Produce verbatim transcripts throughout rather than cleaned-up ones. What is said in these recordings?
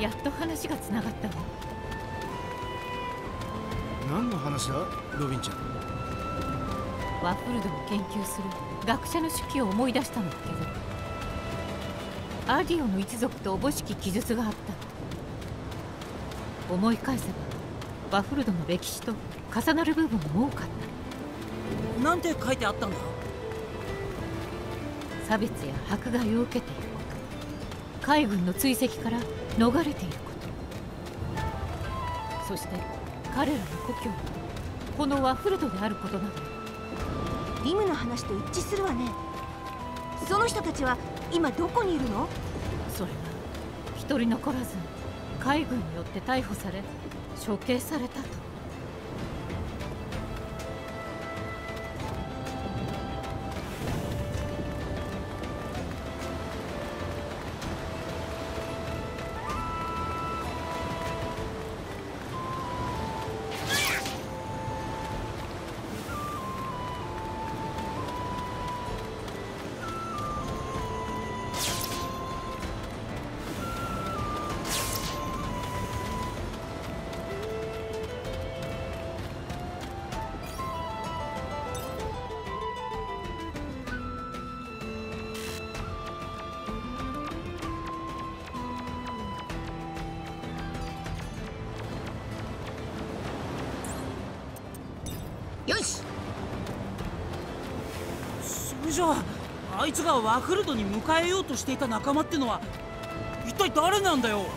やっと話がつながったわ。 何の話だロビンちゃん。 ワッフルドを研究する学者の手記を思い出したのだけど、アディオの一族とおぼしき記述があった。思い返せばワッフルドの歴史と重なる部分も多かった。 なんて書いてあったんだ。 差別や迫害を受けていること、海軍の追跡から逃れていること、そして彼らの故郷はこのワッフルドであることなど。 リムの話と一致するわね。その人たちは今どこにいるの？ それが一人残らず海軍によって逮捕され処刑されたと。 よし。 それじゃああいつがワッフルドに迎えようとしていた仲間ってのは一体誰なんだよ。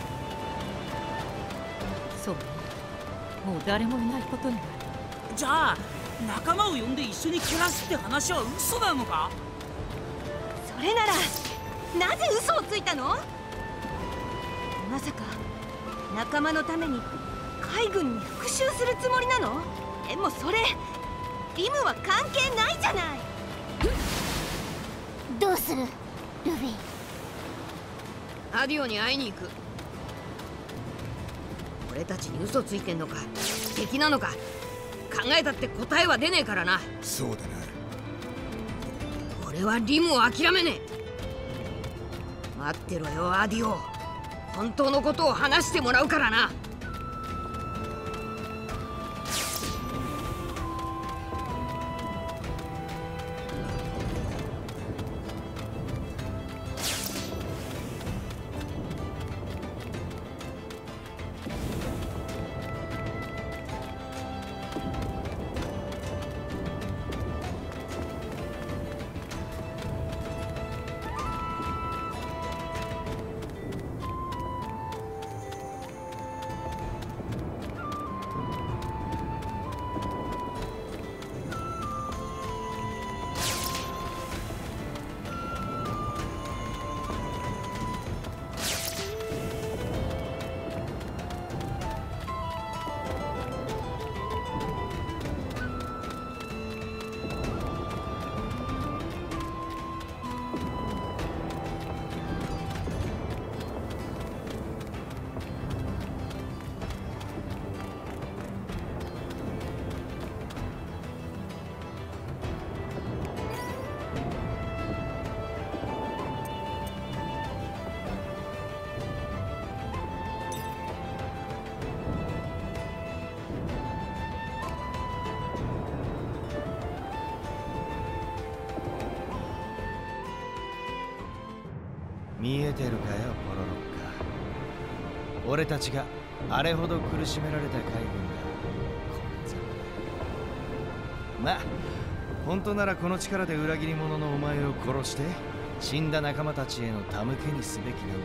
そうね、もう誰もいないことになる。 じゃあ仲間を呼んで一緒に暮らすって話は嘘なのか？ それならなぜ嘘をついたの？まさか仲間のために海軍に復讐するつもりなの？でもそれリムは関係ないじゃない。 どうするルフィ？ アディオに会いに行く。俺たちに嘘ついてんのか敵なのか考えたって答えは出ねえからな。 そうだな。 俺はリムを諦めねえ。待ってろよアディオ、本当のことを話してもらうからな。 見えてるかよポロロッカ。俺たちがあれほど苦しめられた海軍がこんざまだ。まあ本当ならこの力で裏切り者のお前を殺して死んだ仲間たちへの手向けにすべきなんだろ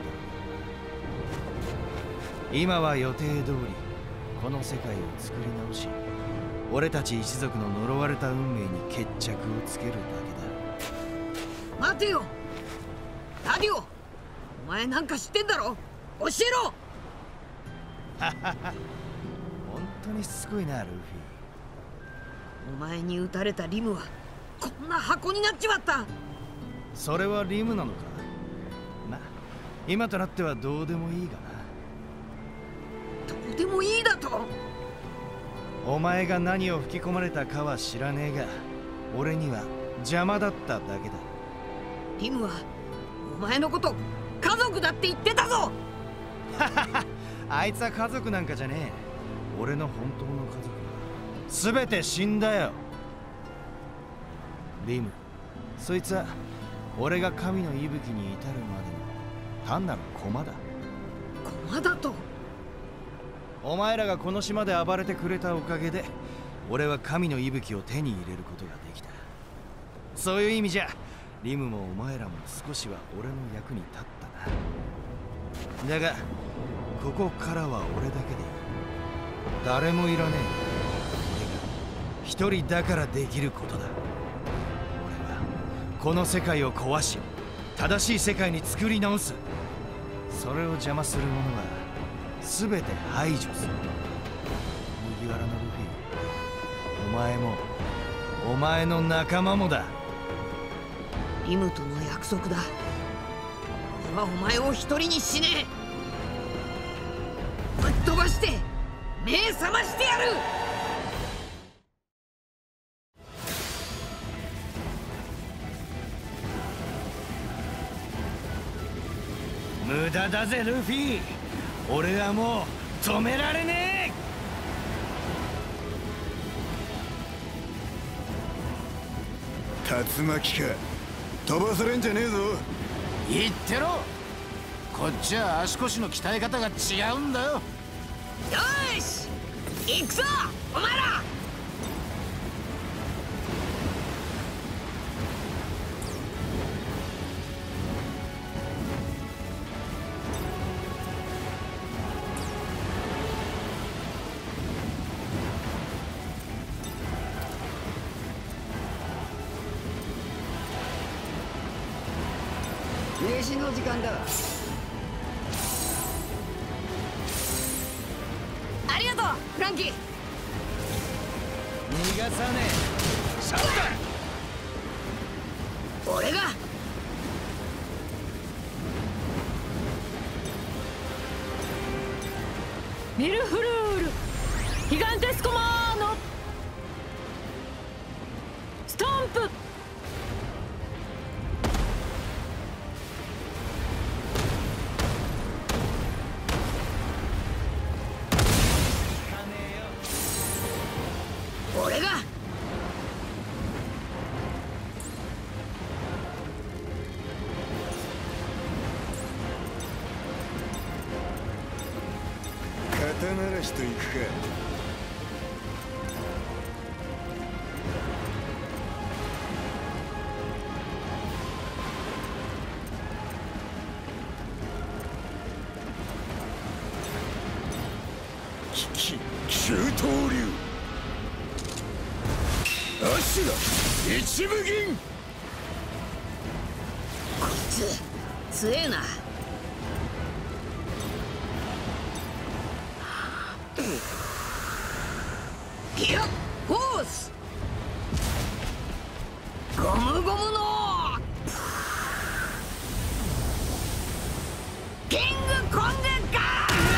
う。今は予定通りこの世界を作り直し俺たち一族の呪われた運命に決着をつけるだけだ。 待てよアディオ、お前なんか知ってんだろ、教えろ。 本当にしつこいなルフィ。 お前に撃たれたリムはこんな箱になっちまった。 それはリムなのか。まあ今となってはどうでもいいがな。 どうでもいいだと？ お前が何を吹き込まれたかは知らねえが俺には邪魔だっただけだ。 リムはお前のこと家族だって言ってたぞ。 あいつは家族なんかじゃねえ。俺の本当の家族は全て死んだよ。リム、そいつは俺が神の息吹に至るまでの単なる駒だ。 駒だと？ お前らがこの島で暴れてくれたおかげで俺は神の息吹を手に入れることができた。そういう意味じゃリムもお前らも少しは俺の役に立ったな。だがここからは俺だけでいい。誰もいらねえ。俺が一人だからできることだ。俺はこの世界を壊し正しい世界に作り直す。それを邪魔する者は全て排除する。麦わらのルフィ、お前もお前の仲間もだ。 リムとの約束だ。俺はお前を一人にしねえ。ぶっ飛ばして目覚ましてやる。 無駄だぜルフィ。俺はもう止められねえ。竜巻か、飛ばされんじゃねえぞ。 言ってろ。こっちは足腰の鍛え方が違うんだよ。 よし行くぞお前ら。飯の時間だ。ありがとうフランキー。 逃がさねえ。シャッター。 俺がミルフルールギガンテスコマーノストンプ。 俺が肩慣らしといくか。きき九刀流アシュラ一部銀。 こいつ強えな。ギアフォースゴムゴムのキングコングガー。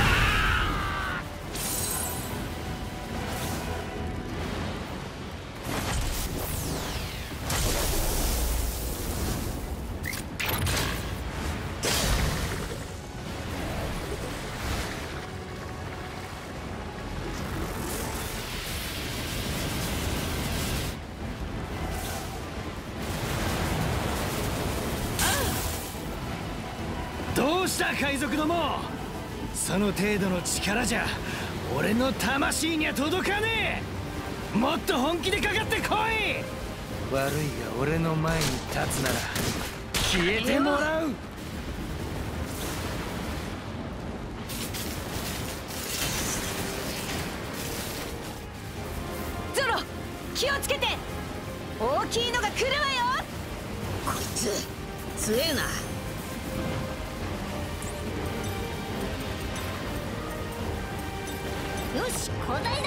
どうした海賊ども。その程度の力じゃ俺の魂には届かねえ。もっと本気でかかってこい。悪いが俺の前に立つなら消えてもらう。 ゾロ気をつけて。大きいのが来るわよ。 こいつ強えな。 よし交代だ。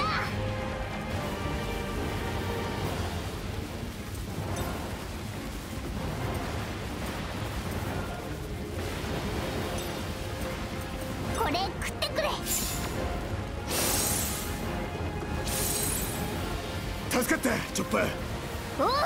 これ食ってくれ。 助かったチョッパー。 おう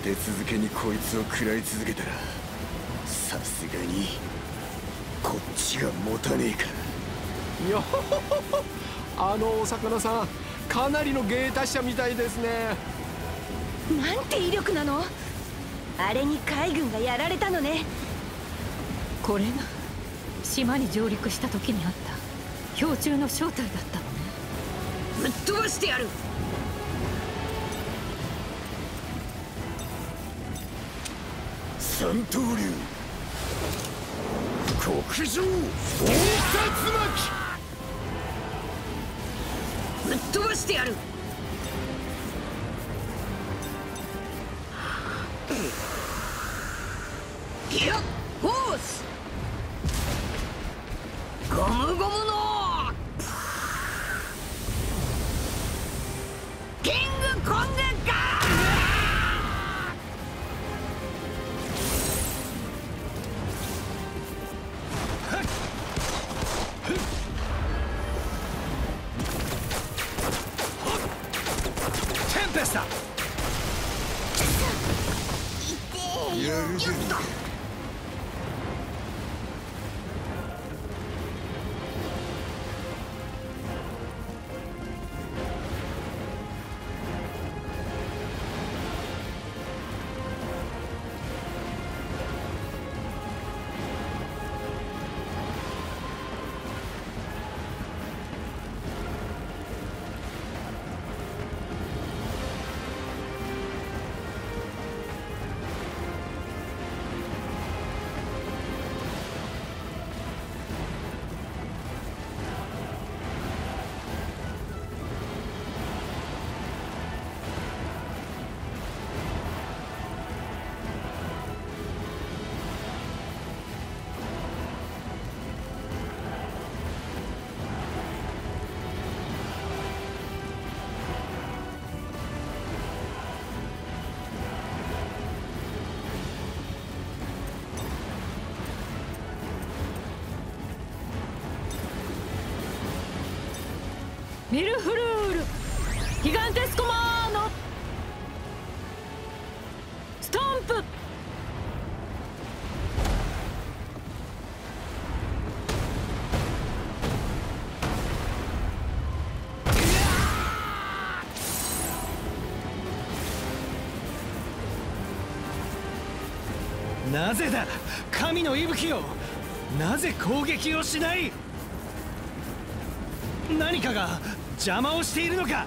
て続けにこいつを食らい続けたらさすがにこっちが持たねえか。 よほほほ、あのお魚さんかなりの芸達者みたいですね。 なんて威力なの。あれに海軍がやられたのね。 これが島に上陸した時にあった氷柱の正体だったのね。 ぶっ飛ばしてやる。 三刀流極上大竜巻。 ぶっ飛ばしてやる。ギアフォースゴムゴムのキングコングガテンペスタ。 やるじゃねえか。 ミルフルールギガンテスコマーノストンプ。 なぜだ神の息吹よ。なぜ攻撃をしない。何かが邪魔をしているのか。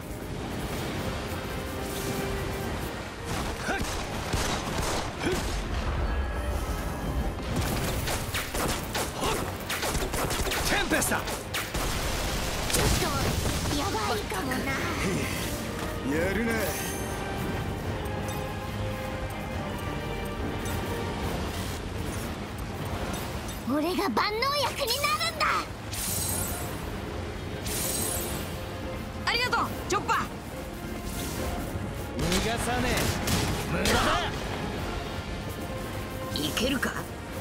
テンペスタ。 ちょっとやばいかもな。 やるな。 俺が万能薬になるんだ。 ありがとうチョッパー。 逃がさねえ。無駄だ。 いけるか。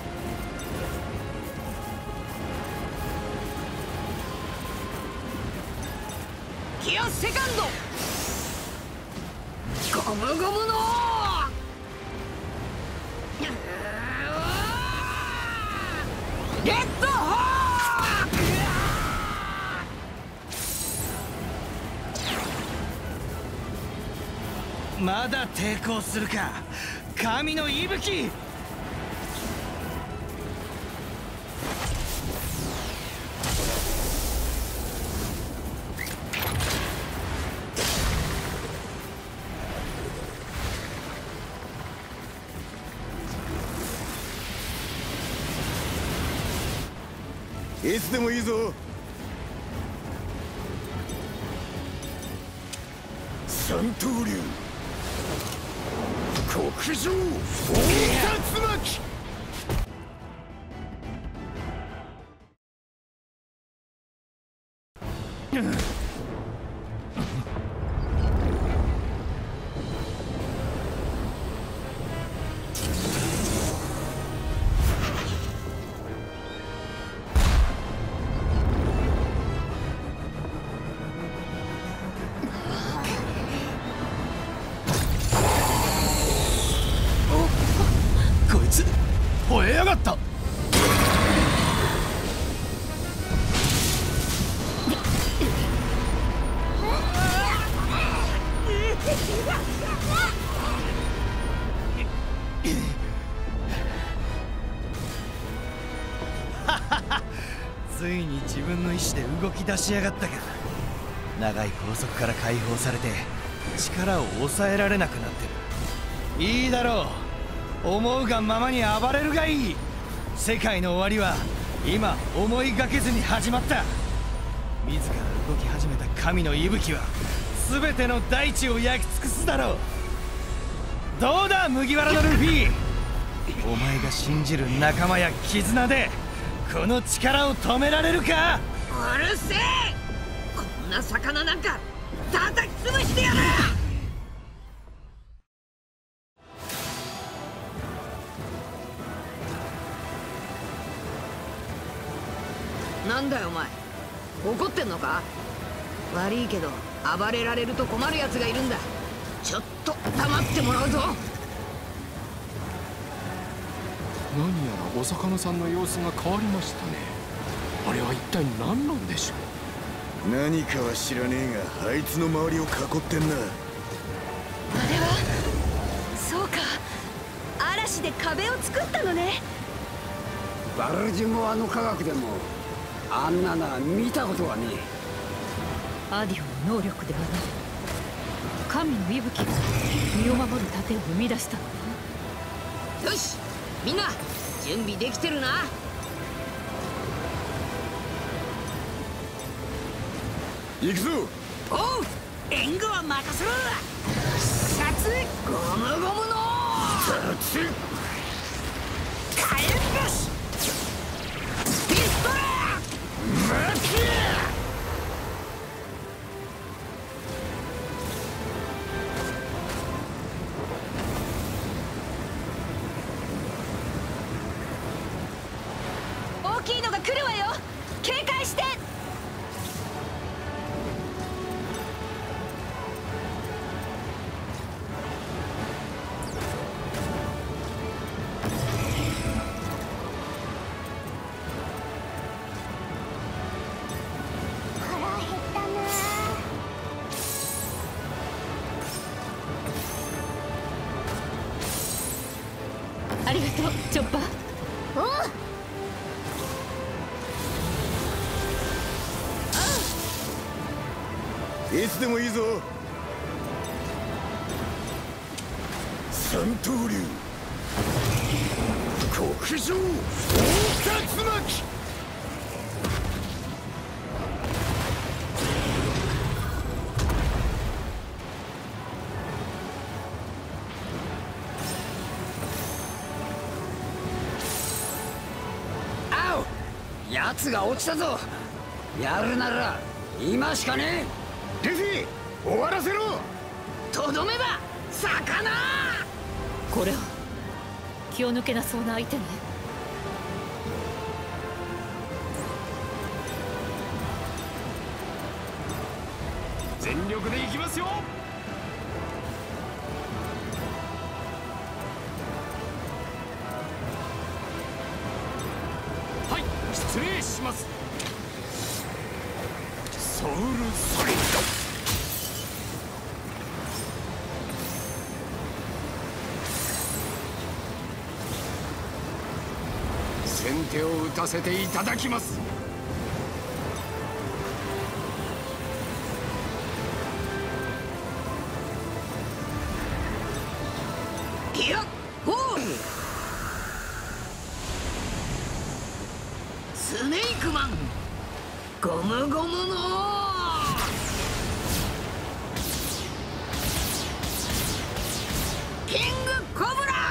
ギアセカンドゴムゴムのレッドホーク。 まだ抵抗するか神の息吹。 いつでもいいぞ。三刀流極上大竜巻。 吠えやがった。 ついに自分の意志で動き出しやがったか。長い拘束から解放されて力を抑えられなくなってる。いいだろう、思うがままに暴れるがいい。世界の終わりは今思いがけずに始まった。自ら動き始めた神の息吹は全ての大地を焼き尽くすだろう。どうだ麦わらのルフィ、お前が信じる仲間や絆でこの力を止められるか。 うるせえ、こんな魚なんか叩き潰してやる。なんだよお前、怒ってんのか。悪いけど暴れられると困るやつがいるんだ。ちょっと黙ってもらうぞ。 何やらお魚さんの様子が変わりましたね。あれは一体何なんでしょう。 何かは知らねえが、あいつの周りを囲ってんな。 あれはそうか、嵐で壁を作ったのね。 バルジュモアの科学でもあんなのは見たことはねえ。アディオの能力ではなく神の息吹が身を守る盾を生み出したのね。 よし、みんな準備できてるな。 行くぞ。 おう、援護は任せろ。シャツゴムゴムの立つ火炎ブシピストル待て。 大きいのが来るわよ、警戒して。 ありがとうチョッパー。 いつでもいいぞ。三刀流極上大竜巻。 あお、やつが落ちたぞ。やるなら今しかねえ。 ルフィ、終わらせろ。 とどめだ魚。 これは気を抜けなそうな相手ね。 全力でいきますよ。はい、失礼します。ソウルソリッド。先手を打たせていただきます。 いや、ほう。スネークマンゴムゴムのキングコブラ。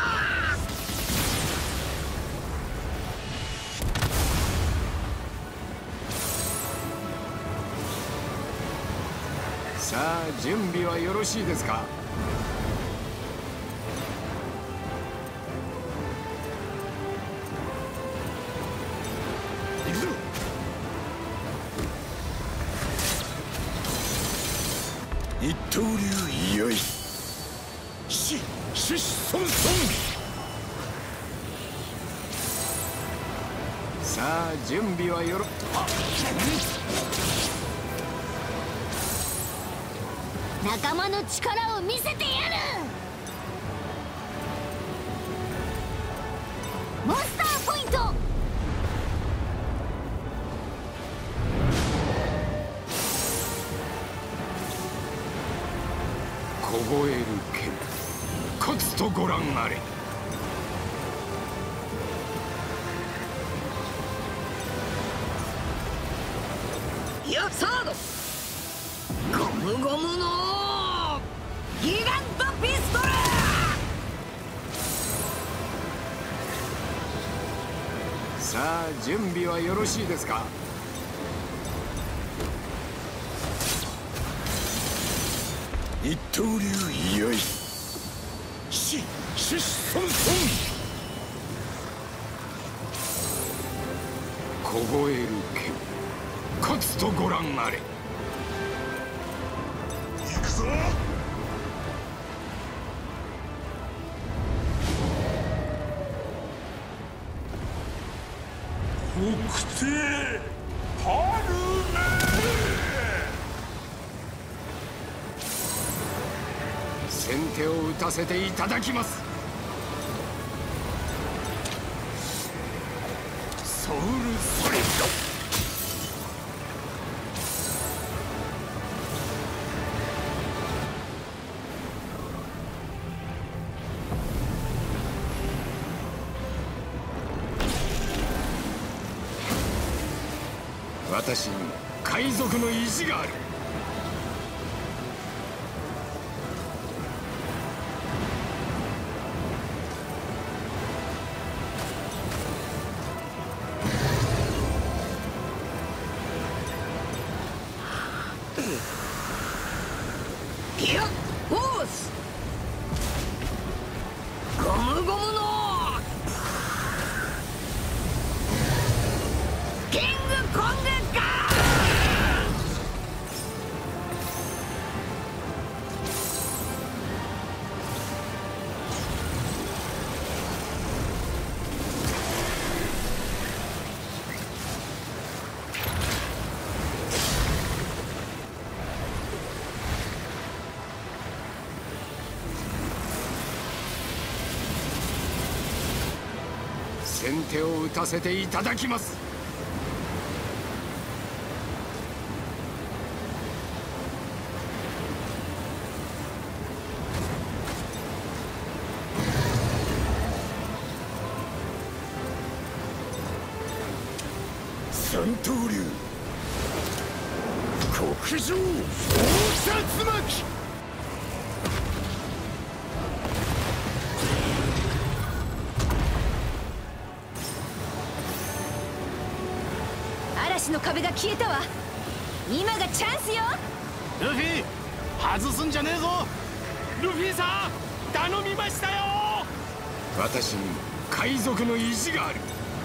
さあ準備はよろしいですか。 行くぞ。一刀流よいしししそんそん。 さあ準備はよろあ仲間の力を見せてやる。モンスターポイント。 凍える剣、勝つとご覧あれ。 いやサードゴムゴムのギガントピストル。 さあ準備はよろしいですか。 一刀流居合ししそんそん凍える剣、勝つとご覧あれ。 行くぞ。北帝パル先手を打たせていただきます。 ソウルソリッド。 私に海賊の意地がある。 いやフォースゴムゴムのキングコングか。 先手を打たせていただきます。 三刀流国上大竜巻。 嵐の壁が消えたわ。今がチャンスよ。 ルフィ外すんじゃねえぞ。 ルフィさん頼みましたよ。私に海賊の意地がある。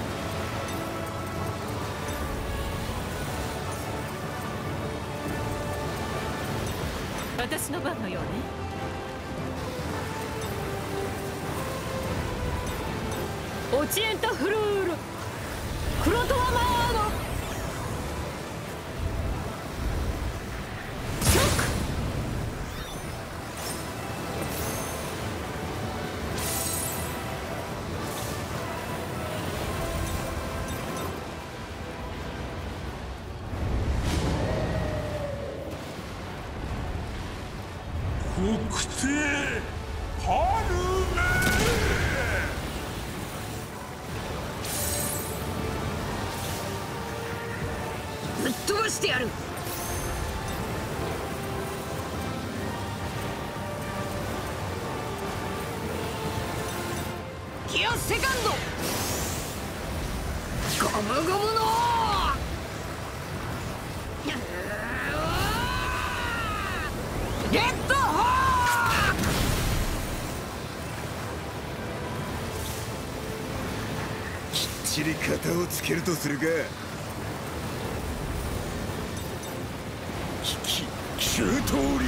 私の番のようね。オチエンタフルールクロトワマーノショック。 北帝パルメ。 ぶっ飛ばしてやる。ギアセカンドゴムゴムのレッドホーク。 きっちり型をつけるとするか。きき九刀流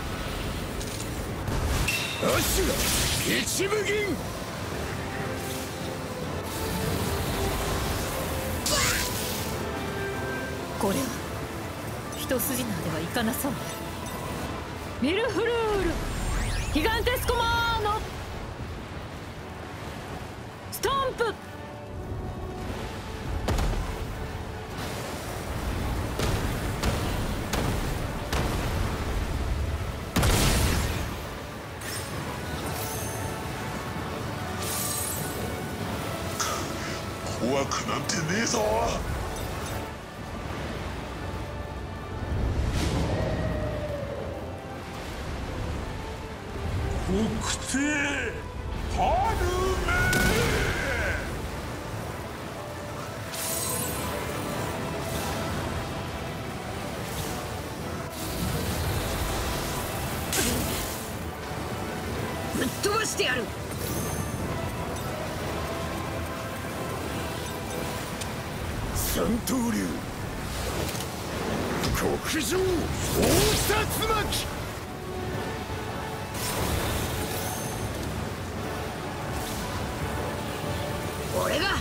アシュラ一部銀。 これは一筋縄ではいかなそう。ミルフルールギガンテスコマーノストンプ。 怖くなんてねえぞ。北帝パルメ。 ぶっ飛ばしてやる。 三刀流極上大殺巻。 俺が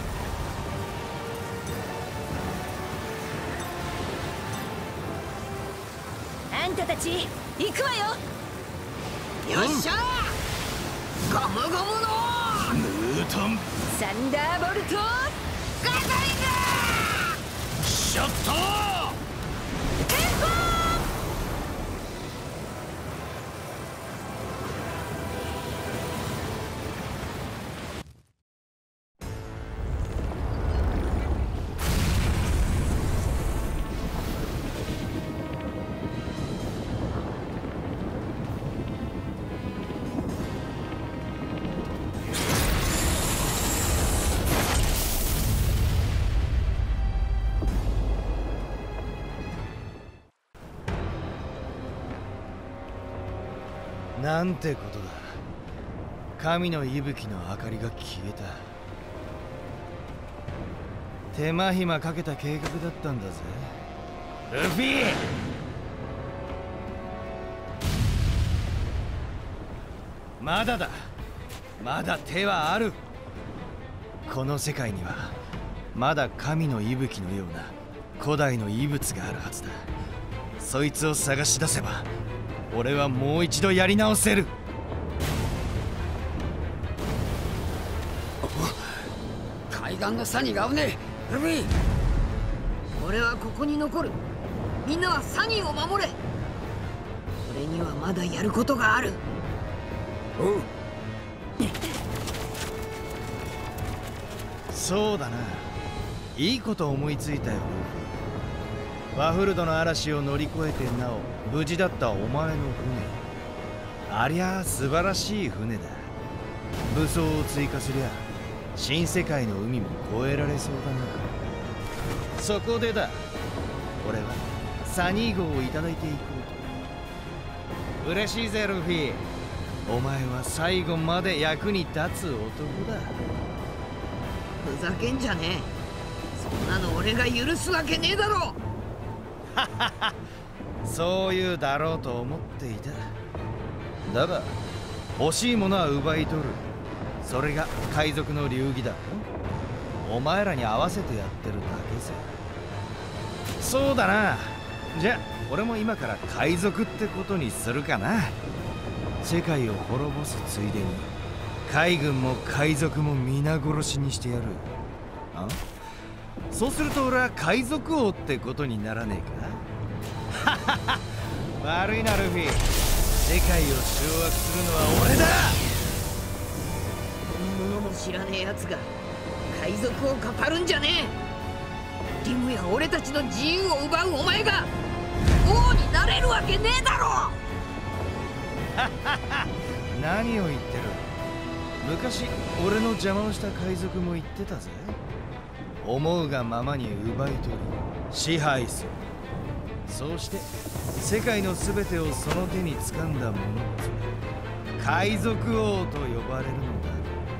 あんたたち行くわよ。 よっしゃー、ゴムゴムのムートンサンダーボルトガトリングショット。 なんてことだ。神の息吹の明かりが消えた。手間暇かけた計画だったんだぜルフィ。まだだ、まだ手はある。この世界にはまだ神の息吹のような古代の遺物があるはずだ。そいつを探し出せば俺はもう一度やり直せる。 海岸のサニーが危ねえ。ルフィ、 俺はここに残る。みんなはサニーを守れ。俺にはまだやることがある。 おう。 そうだな、いいこと思いついたよルフィ。ワフルドの嵐を乗り越えてなお無事だったお前の船、ありゃあ素晴らしい船だ。武装を追加すりゃ新世界の海も越えられそうだな。そこでだ、俺はサニー号をいただいていこうと。嬉しいぜルフィ、お前は最後まで役に立つ男だ。 ふざけんじゃねえ。そんなの俺が許すわけねえだろ。 そういうだろうと思っていた。だが欲しいものは奪い取る。それが海賊の流儀だろ。お前らに合わせてやってるだけさ。そうだな、じゃあ俺も今から海賊ってことにするかな。世界を滅ぼすついでに海軍も海賊も皆殺しにしてやる。あ、そうすると俺は海賊王ってことにならねえか。悪いなルフィ、世界を掌握するのは俺だ。 本物も知らねえやつが海賊を語るんじゃねえ。リムや俺たちの自由を奪うお前が王になれるわけねえだろ。 何を言ってる。昔俺の邪魔をした海賊も言ってたぜ。思うがままに奪い取り支配する。そうして世界の全てをその手に掴んだ者こそ海賊王と呼ばれるのだ。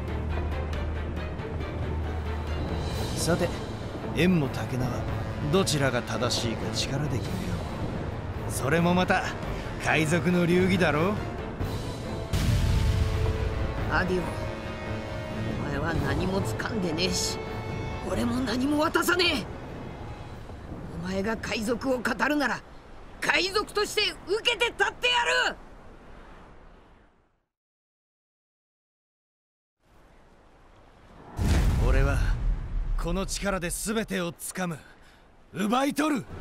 さて縁も竹縄、どちらが正しいか力で決めよう。それもまた海賊の流儀だろ。 アディオ、お前は何も掴んでねえし俺も何も渡さねえ。 前が海賊を語るなら海賊として受けて立ってやる。 俺はこの力で全てをつかむ、奪い取る。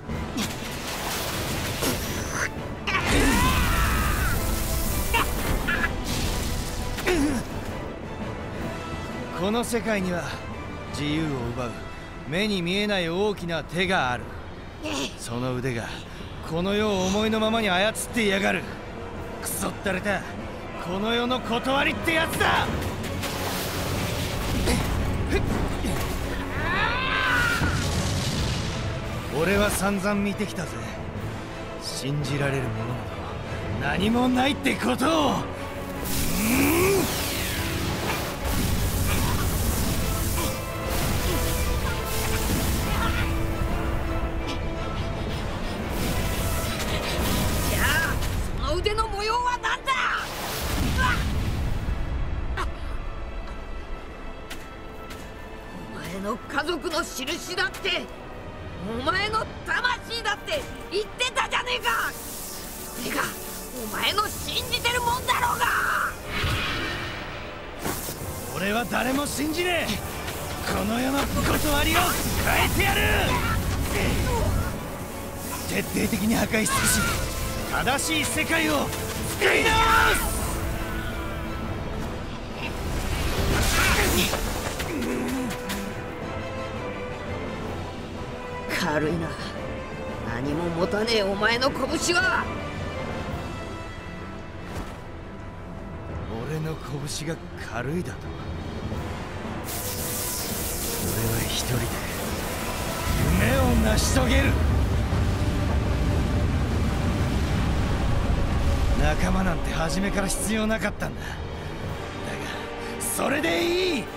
この世界には自由を奪う目に見えない大きな手がある。その腕がこの世を思いのままに操ってやがる。くそったれたこの世の断りってやつだ。俺は散々見てきたぜ。信じられるものなど何もないってことを。 じゃあその腕の模様は何だ。お前の家族の印だって、お前の魂だって言ってたじゃねえか。それがお前の信じてるもんだろうが。 俺は誰も信じねえ。この世の断りを変えてやる。徹底的に破壊し尽くし正しい世界を作り直す。 軽いな。何も持たねえお前の拳は。 俺の拳が軽いだと。俺は一人で夢を成し遂げる。仲間なんて初めから必要なかったんだ。だがそれでいい。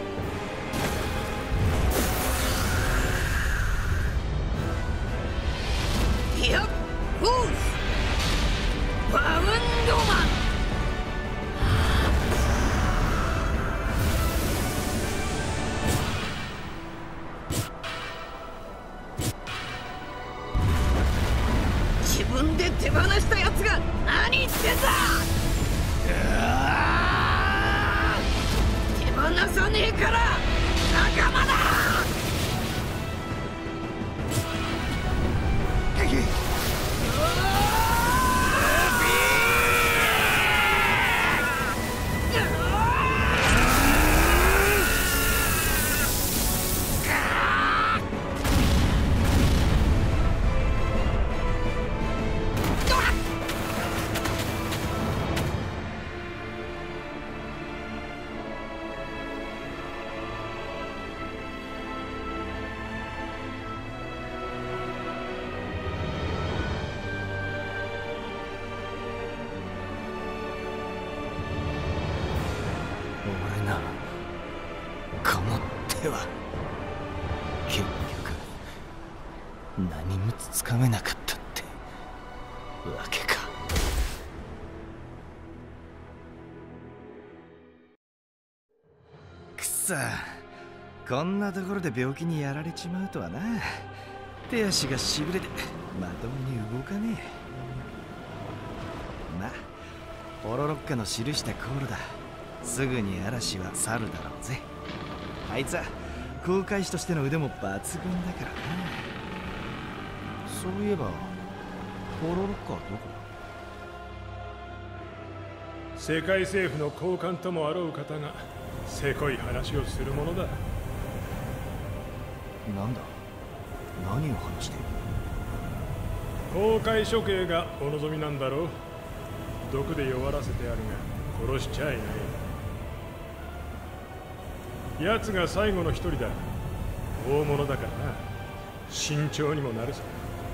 いや、フォースバウンドマン。自分で手放したやつが何言ってんだ。手放さねえから仲間だ。俺な、この手は結局何もつかめなかったってわけか。くそ、こんなところで病気にやられちまうとはな。手足がしびれてまともに動かねえ。まあポロロッカの記した航路だ。すぐに嵐は去るだろうぜ。あいつは航海士としての腕も抜群だからな。そういえばポロロッカはどこだ。 世界政府の高官ともあろう方がせこい話をするものだ。 なんだ、何を話している。 公開処刑がお望みなんだろう。毒で弱らせてあるが殺しちゃいない。奴が最後の一人だ。大物だからな。慎重にもなるさ。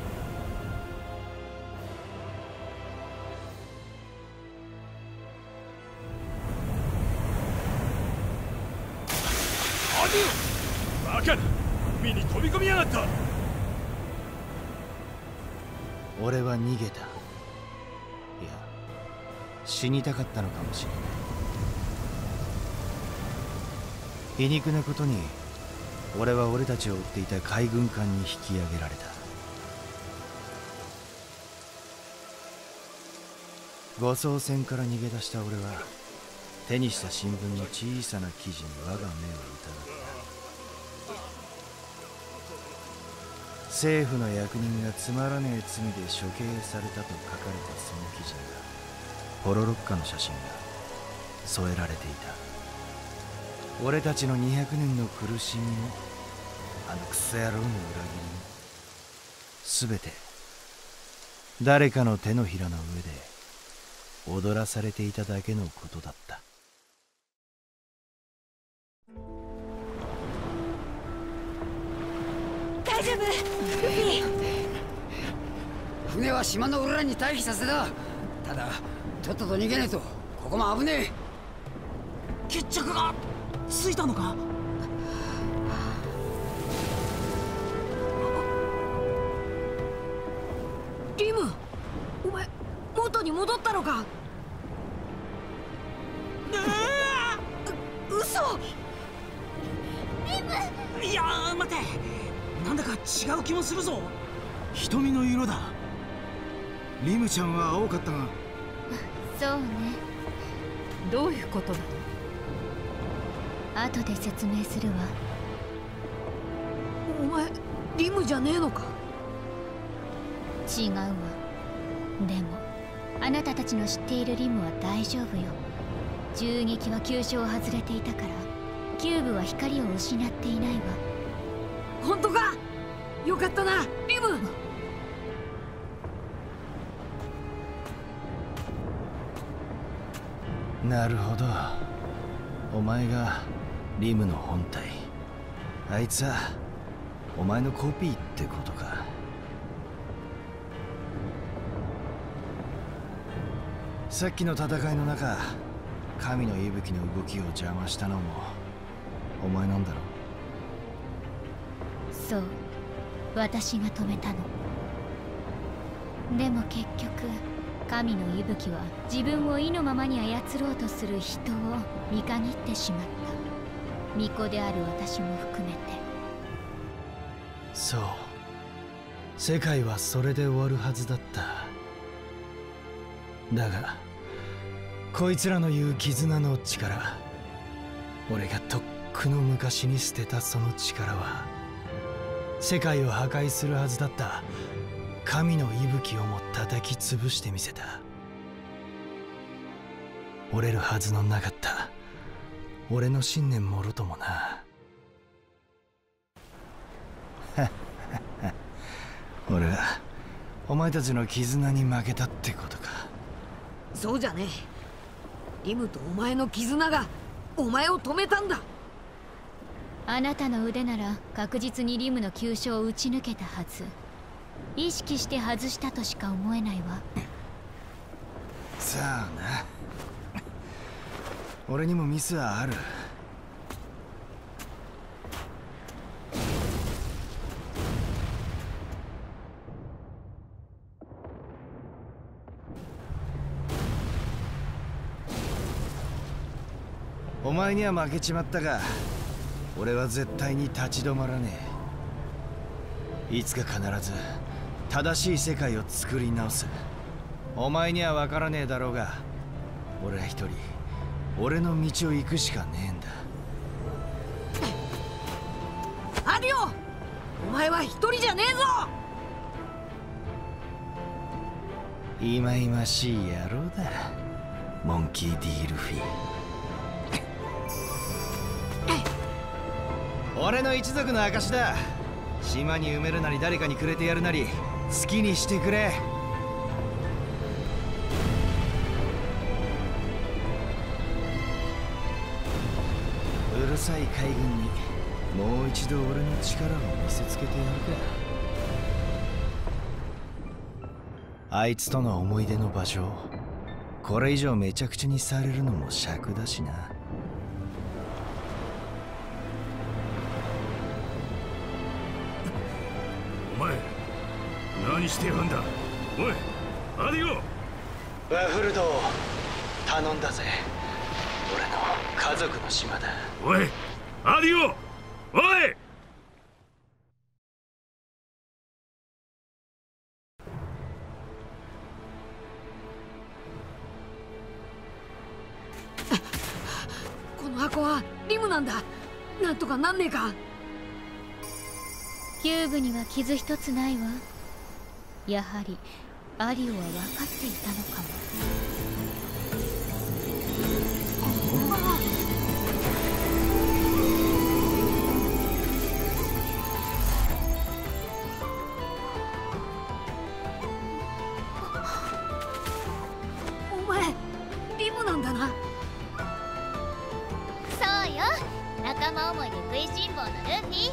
アデュー！バカだ！海に飛び込みやがった！ 俺は逃げた。いや、死にたかったのかもしれない。皮肉なことに俺は俺たちを追っていた海軍艦に引き上げられた。 護送船から逃げ出した俺は手にした新聞の小さな記事に我が目を疑った。政府の役人がつまらねえ罪で処刑されたと書かれたその記事にはポロロッカの写真が添えられていた。俺たちのにひゃくねんの苦しみもあのクソ野郎の裏切りもすべて誰かの手のひらの上で踊らされていただけのことだった。 大丈夫ルフィ。 船は島の裏に退避させた。ただとっとと逃げねえとここも危ねえ。 決着がついたのか。 リム、お前元に戻ったのか。 う嘘。リム、いやー待て、なんだか違う気もするぞ。 瞳の色だ。リムちゃんは青かったが。 そうね。 どういうことなの？ 後で説明するわ。 お前リムじゃねえのか。 違うわ。でもあなたたちの知っているリムは大丈夫よ。銃撃は急所を外れていたからキューブは光を失っていないわ。 本当か。よかったなリム。 なるほど、お前がリムの本体。あいつはお前のコピーってことか。さっきの戦いの中、神の息吹の動きを邪魔したのもお前なんだろ。 そう、私が止めたの。でも結局神の息吹は自分を意のままに操ろうとする人を見限ってしまった。巫女である私も含めて。 そう、世界はそれで終わるはずだった。だがこいつらの言う絆の力、俺がとっくの昔に捨てたその力は世界を破壊するはずだった神の息吹をも叩き潰してみせた。折れるはずのなかった俺の信念もろともな。俺はお前たちの絆に負けたってことか。 そうじゃねえ。リムとお前の絆がお前を止めたんだ。 あなたの腕なら確実にリムの急所を打ち抜けたはず。意識して外したとしか思えないわ。 さあな、俺にもミスはある。お前には負けちまったが、俺は絶対に立ち止まらねえ。いつか必ず正しい世界を作り直す。お前には分からねえだろうが、俺は一人俺の道を行くしかねえんだ。 アディオ、お前は一人じゃねえぞ。 いまいましい野郎だ、モンキー・ディ・ルフィ。俺の一族の証だ。島に埋めるなり誰かにくれてやるなり好きにしてくれ。うるさい海軍にもう一度俺の力を見せつけてやるか。あいつとの思い出の場所をこれ以上めちゃくちゃにされるのも尺だしな。 お前何してやがんだ。おいアディオ。 ワフルドを頼んだぜ。俺の家族の島だ。 おいアディオ、おい。 なんねえか。 キューブには傷一つないわ。やはりアリオは分かっていたのかも。 お前リムなんだな。 そうよ、仲間思いで食いしん坊のルフィ。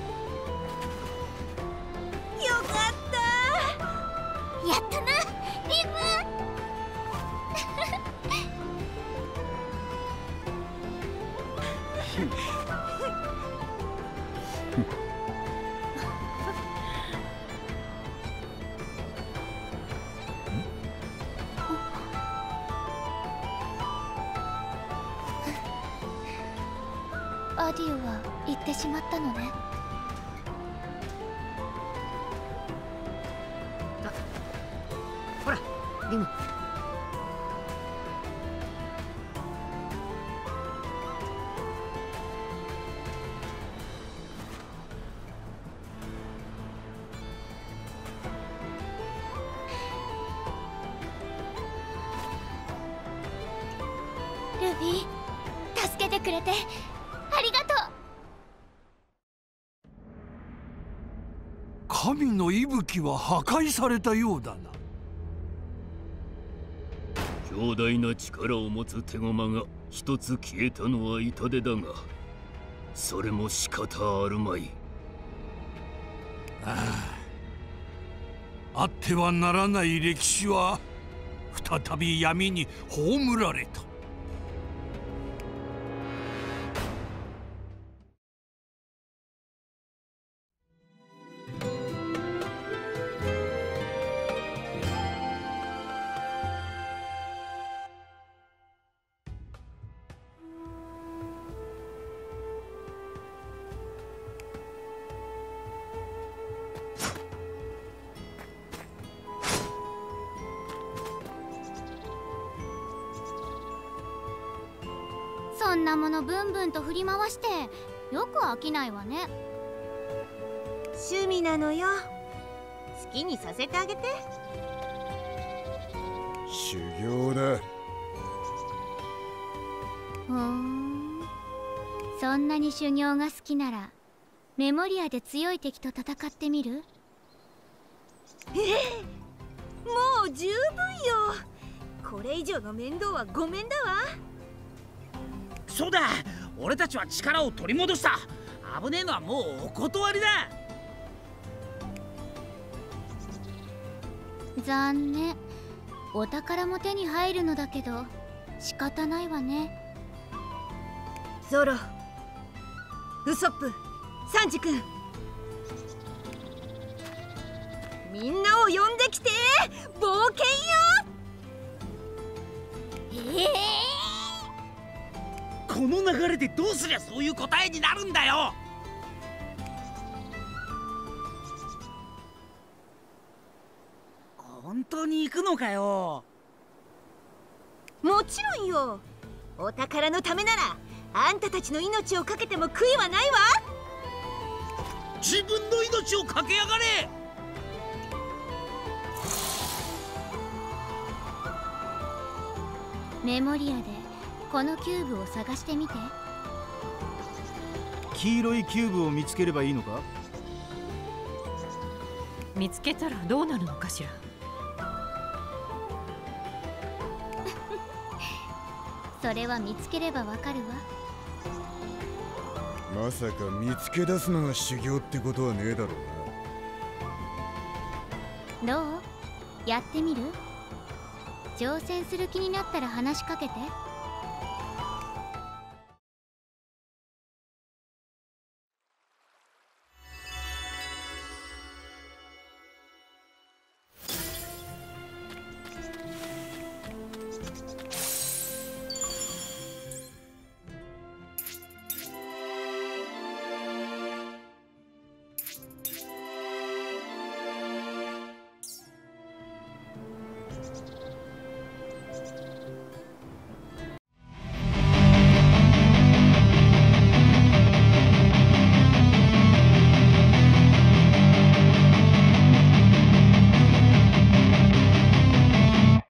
よかったやったなリム。アディオは行ってしまったのね。 ほらリム。 ルフィ、助けてくれてありがとう。 神の息吹は破壊されたようだな。 強大な力を持つ手駒が一つ消えたのは痛手だが、それも仕方あるまい。 ああ、あってはならない歴史は再び闇に葬られた。 そんなものブンブンと振り回してよく飽きないわね。 趣味なのよ。好きにさせてあげて。 修行だ。 ふーん、そんなに修行が好きならメモリアで強い敵と戦ってみる？ ええ、もう十分よ。これ以上の面倒はごめんだわ。 そうだ、俺たちは力を取り戻した。危ねえのはもうお断りだ。 残念。お宝も手に入るのだけど仕方ないわね。 ゾロ、ウソップ、サンジ君、みんなを呼んできて冒険よ。 ええー、この流れでどうすりゃそういう答えになるんだよ。本当に行くのかよ。 もちろんよ。お宝のためならあんたたちの命をかけても悔いはないわ。 自分の命をかけやがれ。 メモリアでこのキューブを探してみて。 黄色いキューブを見つければいいのか？ 見つけたらどうなるのかしら。 それは見つければわかるわ。 まさか見つけ出すのが修行ってことはねえだろうな。 どう？やってみる？挑戦する気になったら話しかけて。